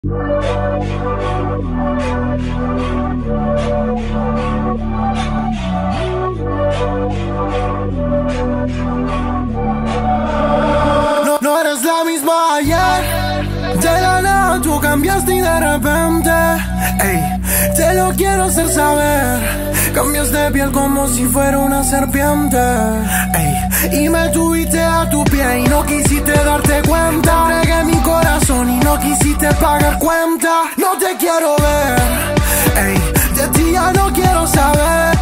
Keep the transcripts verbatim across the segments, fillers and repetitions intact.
No, no eres la misma ayer. De la nada tú cambiaste y de repente, ey, te lo quiero hacer saber. Cambias de piel como si fuera una serpiente, ey, y me tuviste a tu pie y no quisiste darte cuenta. Te entregué mi corazón y no quisiste pagar cuenta. No te quiero ver, ey, de ti ya no quiero saber.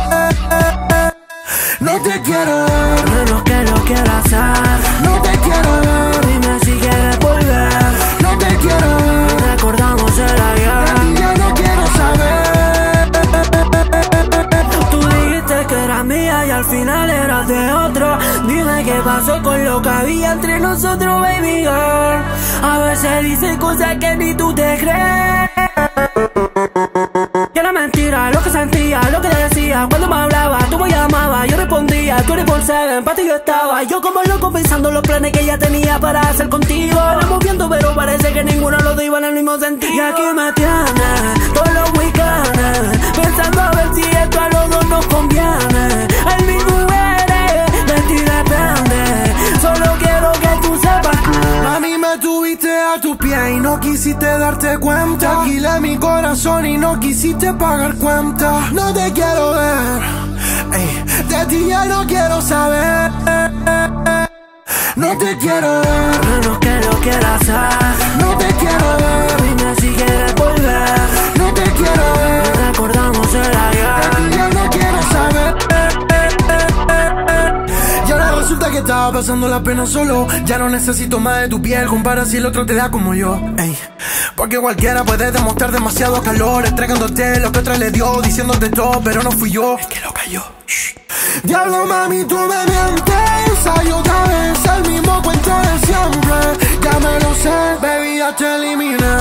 No te quiero ver, menos que lo quiera hacer. no te quiero ver, Dime si quieres volver. no te quiero ver. Recordamos el De ayer. ti ya no quiero saber. Tú dijiste que eras mía y al final eras de otro. Dime qué pasó con lo que había entre nosotros, baby girl. A veces dices cosas que ni tú te crees. Que era mentira lo que sentía, lo que decía. Cuando me hablaba, tú me llamabas, yo respondía. Tú eres por seven, para ti yo estaba. Yo como loco pensando los planes que ella tenía para hacer contigo. Estamos viendo, pero parece que ninguno los dos iba en el mismo sentido. Y aquí me tienes, todos los weekends, pensando a ver si esto a los dos nos conviene. El mismo eres, de ti depende. Solo quiero que tú sepas que Mami, me tuviste a tu pie y no quisiste darte cuenta. Alquilé mi corazón y no quisiste pagar cuenta. No te quiero ver, ey, de ti ya no quiero saber. No te quiero ver, menos que lo quiera hacer. no te quiero ver, Dime si quieres volver. no te quiero ver. Recordamos el ayer. Ya no quiero saber. Y ahora resulta que estaba pasando la pena solo. Ya no necesito más de tu piel. Compara si el otro te da como yo, ey. Porque cualquiera puede demostrar demasiado calor, entregándote lo que otra le dio, diciéndote todo, pero no fui yo el que lo cayó. Shh. Diablo, mami, tú me mientes. Hay otra vez el mismo cuento de siempre. Ya me lo sé, baby, ya te eliminé.